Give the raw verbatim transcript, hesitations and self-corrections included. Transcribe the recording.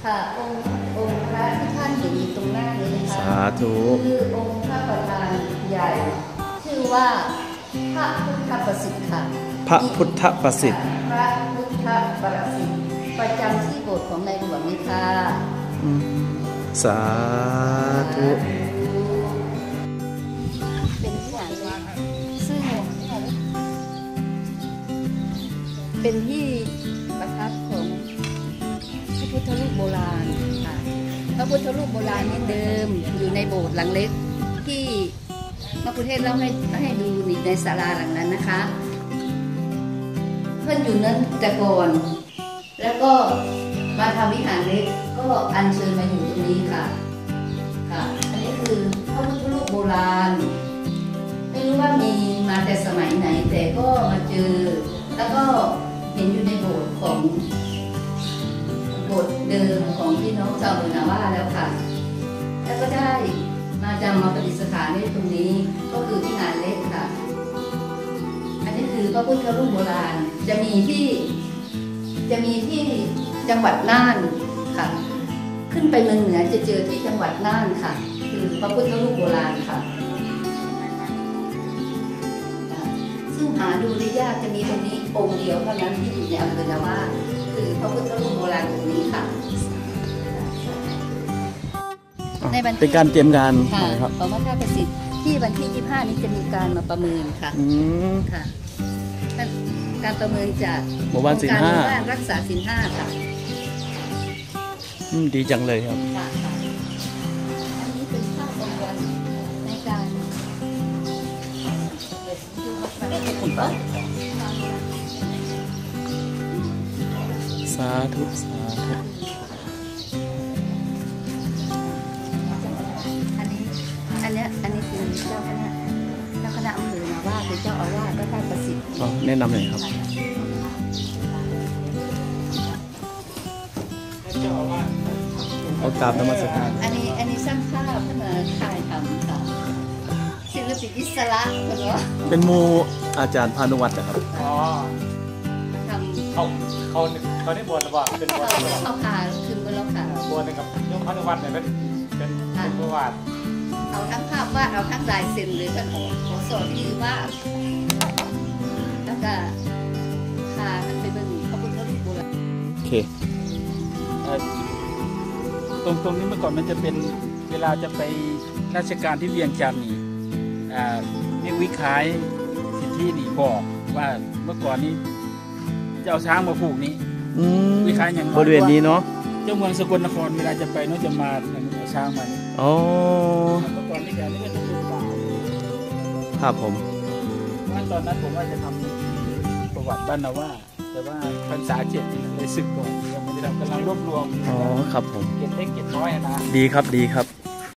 ค่ะองค์องค์พระที่ท่านเห็นอยู่ตรงหน้านี้นะคะสาธุคือองค์พระประธานใหญ่ชื่อว่าพระพุทธประสิทธิ์ค่ะพระพุทธประสิทธิ์พระพุทธประสิทธิ์ประจำที่โบสถ์ของในหลวงนี่ค่ะสาธุเป็นที่อ่านเลยซึ่งเป็นที่ประทับของพระพุทธรูปโบราณค่ะพระพุทธรูปโบราณนี้เดิมอยู่ในโบสถ์หลังเล็กที่มะคุเทศเล่าให้ให้ดูนี่ในศาลาหลังนั้นนะคะเพื่อนอยู่นั้นแต่ก่อนแล้วก็มาทำวิหารเล็กก็อัญเชิญมาอยู่ตรงนี้ค่ะค่ะอันนี้คือพระพุทธรูปโบราณไม่รู้ว่ามีมาแต่สมัยไหนแต่ก็มาเจอแล้วก็เห็นอยู่ในโบสถ์ของโบสถ์เดิมของพี่น้องชาวเมืองนาว่าแล้วค่ะแล้วก็ได้มาจำมาประดิษฐานไว้ตรงนี้ก็คือวิหารเล็กค่ะอันนี้คือพระพุทธรูปโบราณจะมีที่จะมีที่จังหวัดน่านค่ะขึ้นไปเมืองเหนือจะเจอที่จังหวัดน่านค่ะคือพระพุทธรูปโบราณค่ะซึ่งหาดูได้ยากจะมีตรงนี้องค์เดียวเท่านั้นที่อยู่ในอำเภอนาว่าคือพระพุทธรูปโบราณตรงนี้ค่ะในวันเป็นการเตรียมงานครับของพระธาตุประสิทธิ์ที่วันที่ยี่สิบห้านี้จะมีการมาประเมินค่ะค่ะการประเมินจากหมู่บ้านศีลห้ารักษาศีลห้าค่ะดีจังเลยครับอันนี้เป็นภาพองค์วันในการสาธุสาธุอันนี้อันนี้อันนี้คือเจ้าคณะเจ้าคณะอำเภอนาว่าเป็นเจ้าอาวาสพระธาตุประสิทธิ์แนะนำหน่อยครับเอากราบนมัสการอันนี้อันนี้สร้างภาพขึ้นมาถ่ายทำค่ะศิลปินอิสระเหรอเป็นมูอาจารย์พานุวัฒน์นะครับอ๋อทำเขาเขาเขาได้บวชหรือเปล่าเป็นบวชเขาพาขึ้นบนแล้วค่ะบวชกับยมพานุวัฒน์เนี่ยเป็นเป็นเป็นประวัติเอาทั้งภาพวาดเอาทั้งลายเซ็นหรือเป็นของสอนที่ว่าแล้วก็พาไปเบิ่งพระพุทธรูปโบราณโอเคตรงตรงนี้เมื่อก่อนมันจะเป็นเวลาจะไปราชการที่เวียงจันทร์นี่อ่านี่วิคายสิทธินี่บอกว่าเมื่อก่อนนี้จะเอาช้างมาผูกนี้วิคายอย่างบริเวณนี้เนาะเจ้าเมืองสกลนครเวลาจะไปเนาะจะมาเอาช้างมาอ๋อเมื่อก่อนนี่แกนี่ก็จะเป็นป่าครับผมว่าตอนนั้นผมว่าจะทำประวัติบ้านนาว่าแต่ว่าพรรษาเจ็ดนี่เลยสึกก่อนยังไม่ได้ทำกำลังรวบรวมอ๋อครับผมเก็บเล็กเก็บน้อยนะดีครับดีครับ